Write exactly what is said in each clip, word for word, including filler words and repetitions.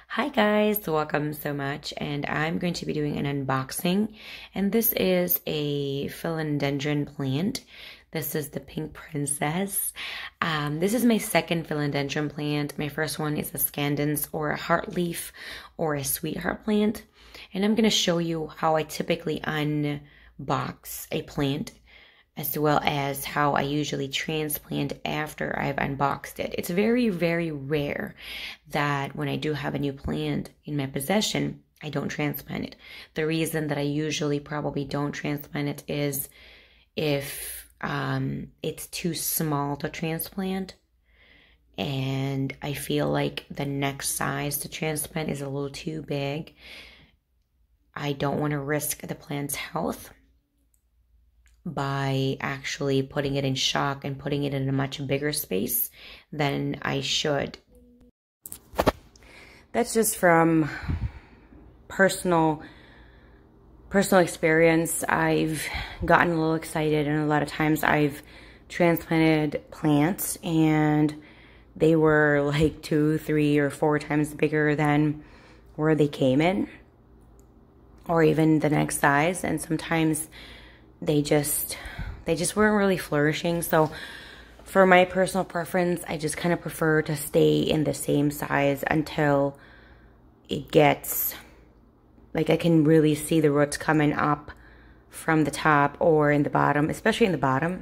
Hi guys, welcome so much, and I'm going to be doing an unboxing, and this is a philodendron plant. This is the Pink Princess. Um, this is my second philodendron plant. My first one is a scandens or a heartleaf or a sweetheart plant, and I'm going to show you how I typically unbox a plant, as well as how I usually transplant after I've unboxed it. It's very, very rare that when I do have a new plant in my possession, I don't transplant it. The reason that I usually probably don't transplant it is if um, it's too small to transplant, and I feel like the next size to transplant is a little too big. I don't want to risk the plant's health by actually putting it in shock and putting it in a much bigger space than I should. That's just from personal personal experience. I've gotten a little excited, and a lot of times I've transplanted plants and they were like two, three, or four times bigger than where they came in, or even the next size, and sometimes they just they just weren't really flourishing. So for my personal preference, I just kind of prefer to stay in the same size until it gets like I can really see the roots coming up from the top or in the bottom, especially in the bottom.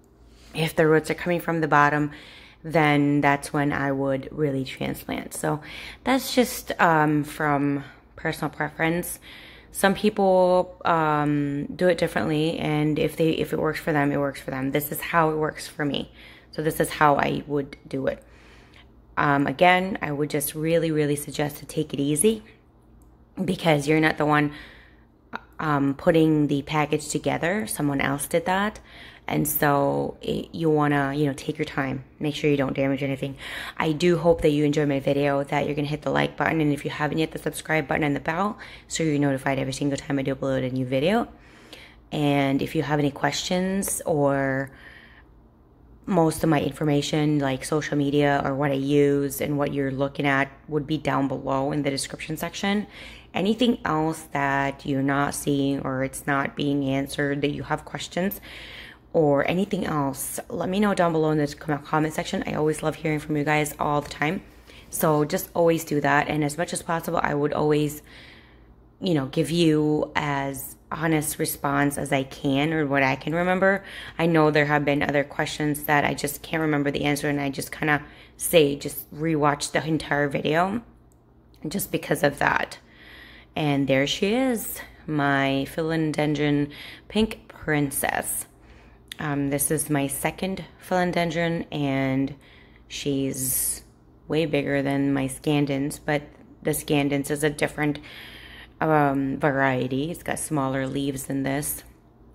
If the roots are coming from the bottom, then that's when I would really transplant. So that's just um, from personal preference. Some people um, do it differently, and if they if it works for them, it works for them. This is how it works for me. So this is how I would do it. Um, again, I would just really, really suggest to take it easy, because you're not the one um, putting the package together. Someone else did that. And so it, you want to, you know, take your time. Make sure you don't damage anything. I do hope that you enjoy my video, that you're going to hit the like button. And if you haven't yet, the subscribe button and the bell, so you're notified every single time I do upload a new video. And if you have any questions, or most of my information, like social media or what I use and what you're looking at, would be down below in the description section. Anything else that you're not seeing, or it's not being answered, that you have questions, or anything else, let me know down below in the comment section. I always love hearing from you guys all the time. So just always do that. And as much as possible, I would always, you know, give you as honest response as I can, or what I can remember. I know there have been other questions that I just can't remember the answer, and I just kind of say, just rewatch the entire video just because of that. And there she is, my philodendron Pink Princess. Um, this is my second philodendron, and she's way bigger than my scandens, but the scandens is a different um, variety. It's got smaller leaves than this.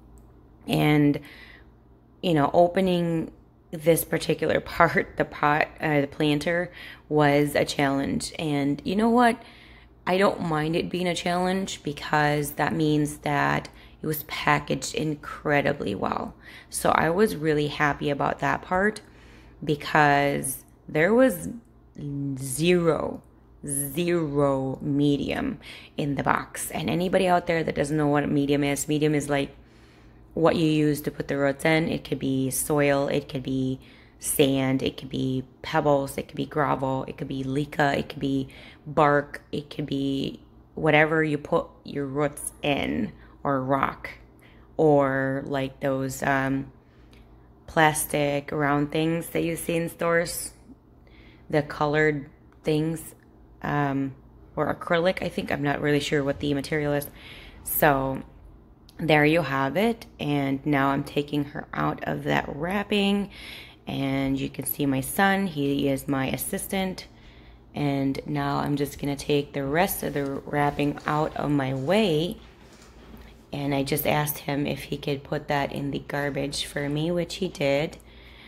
And, you know, opening this particular part, the pot, uh, the planter, was a challenge. And you know what? I don't mind it being a challenge, because that means that it was packaged incredibly well. So I was really happy about that part, because there was zero, zero medium in the box. And anybody out there that doesn't know what a medium is, medium is like what you use to put the roots in. It could be soil, it could be sand, it could be pebbles, it could be gravel, it could be leca, it could be bark, it could be whatever you put your roots in, or rock, or like those um, plastic round things that you see in stores, the colored things, um, or acrylic, I think. I'm not really sure what the material is. So there you have it. And now I'm taking her out of that wrapping, and you can see my son, he is my assistant. And now I'm just gonna take the rest of the wrapping out of my way. And I just asked him if he could put that in the garbage for me, which he did.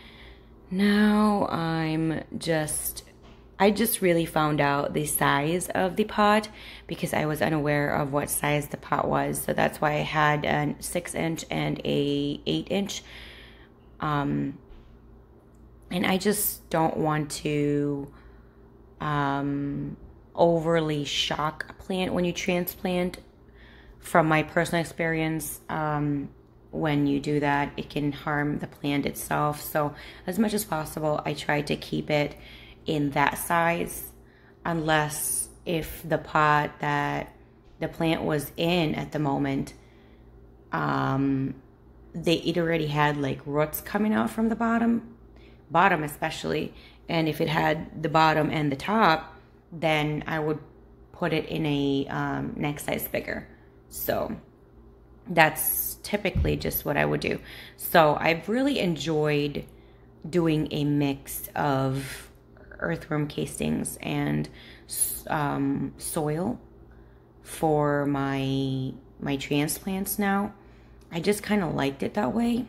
Now I'm just, I just really found out the size of the pot, because I was unaware of what size the pot was. So that's why I had a six inch and a eight inch. Um, and I just don't want to um, overly shock a plant when you transplant. From my personal experience, um, when you do that, it can harm the plant itself. So as much as possible, I try to keep it in that size, unless if the pot that the plant was in at the moment, um, they it already had like roots coming out from the bottom, bottom especially. And if it had the bottom and the top, then I would put it in a um, next size bigger. So that's typically just what I would do. So I've really enjoyed doing a mix of earthworm castings and um, soil for my my transplants now. I just kind of liked it that way.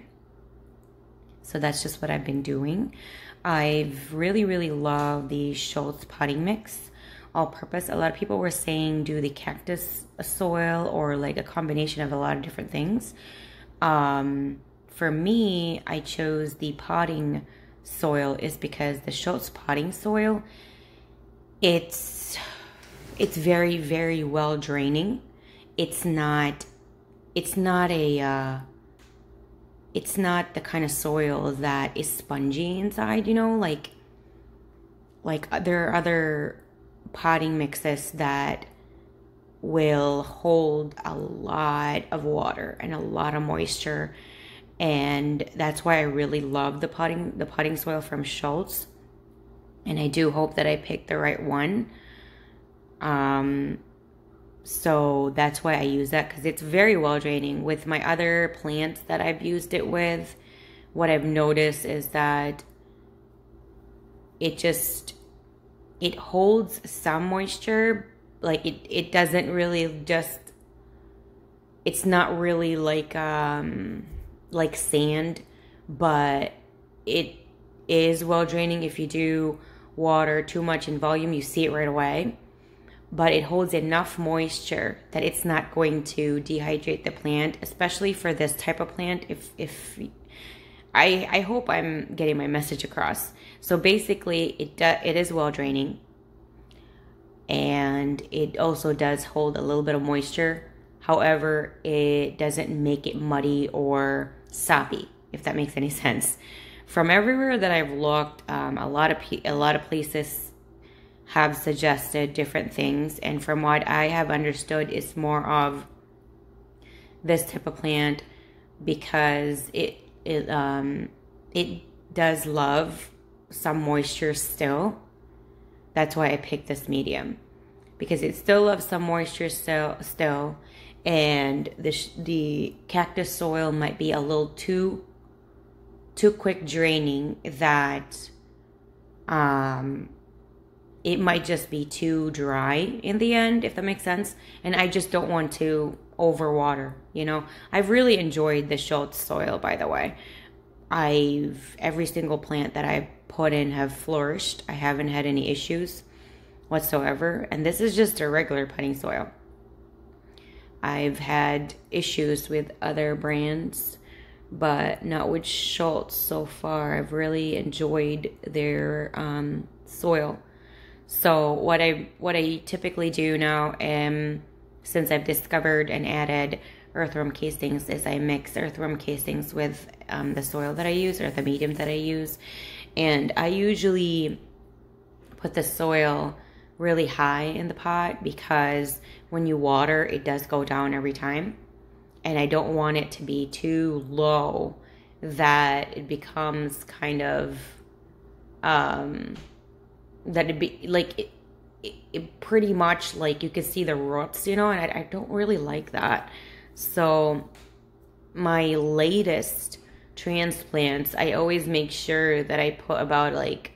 So that's just what I've been doing. I've really, really loved the Schultz potting mix, all purpose. A lot of people were saying do the cactus soil or like a combination of a lot of different things. Um, for me, I chose the potting soil is because the Schultz potting soil, it's it's very, very well draining. It's not it's not a uh, it's not the kind of soil that is spongy inside, you know, like like there are other potting mixes that will hold a lot of water and a lot of moisture, and that's why I really love the potting the potting soil from Schultz, and I do hope that I picked the right one. Um, so that's why I use that, because it's very well draining. With my other plants that I've used it with, what I've noticed is that it just it holds some moisture. Like it, it doesn't really just, it's not really like, um, like sand, but it is well draining. If you do water too much in volume, you see it right away, but it holds enough moisture that it's not going to dehydrate the plant, especially for this type of plant. If, if I, I hope I'm getting my message across. So basically it, do, it is well draining. And it also does hold a little bit of moisture. However, it doesn't make it muddy or soppy, if that makes any sense. From everywhere that I've looked, um, a lot of a lot of places have suggested different things, and from what I have understood, it's more of this type of plant because it it um it does love some moisture still. That's why I picked this medium, because it still loves some moisture still, still, and the the cactus soil might be a little too too quick draining, that um it might just be too dry in the end, if that makes sense. And I just don't want to overwater, you know. I've really enjoyed the Schultz soil, by the way. I've every single plant that I've put in have flourished. I haven't had any issues whatsoever, and this is just a regular potting soil. I've had issues with other brands, but not with Schultz so far. I've really enjoyed their um, soil. So what I what I typically do now, um, since I've discovered and added earthworm castings, is I mix earthworm castings with um, the soil that I use, or the medium that I use. And I usually put the soil really high in the pot, because when you water, it does go down every time. And I don't want it to be too low that it becomes kind of, um, that it be like, it, it, it pretty much like you can see the roots, you know, and I, I don't really like that. So my latest transplants, I always make sure that I put about like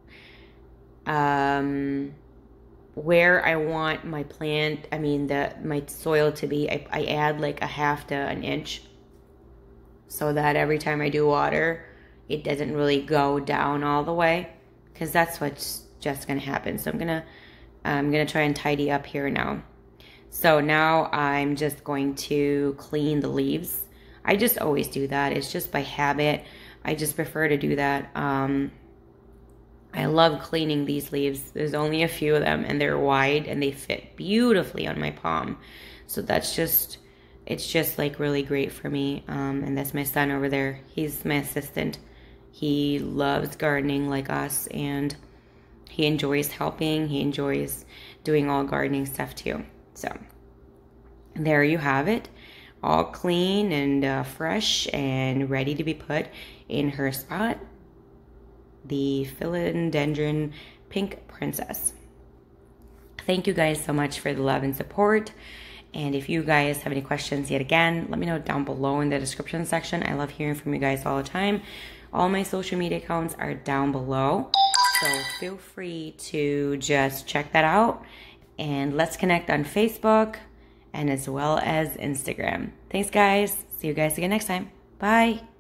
um where I want my plant, I mean the my soil to be, I, I add like a half to an inch, so that every time I do water, it doesn't really go down all the way, because that's what's just gonna happen. So I'm gonna I'm gonna try and tidy up here now. So now I'm just going to clean the leaves. I just always do that. It's just by habit. I just prefer to do that um, I love cleaning these leaves. There's only a few of them and they're wide and they fit beautifully on my palm. So that's just, it's just like really great for me. Um, and that's my son over there. He's my assistant. He loves gardening like us and he enjoys helping. He enjoys doing all gardening stuff too. So there you have it. All clean and uh, fresh and ready to be put in her spot. The Philodendron Pink Princess. Thank you guys so much for the love and support. And if you guys have any questions yet again, let me know down below in the description section. I love hearing from you guys all the time. All my social media accounts are down below. So feel free to just check that out. And let's connect on Facebook and as well as Instagram. Thanks guys. See you guys again next time. Bye.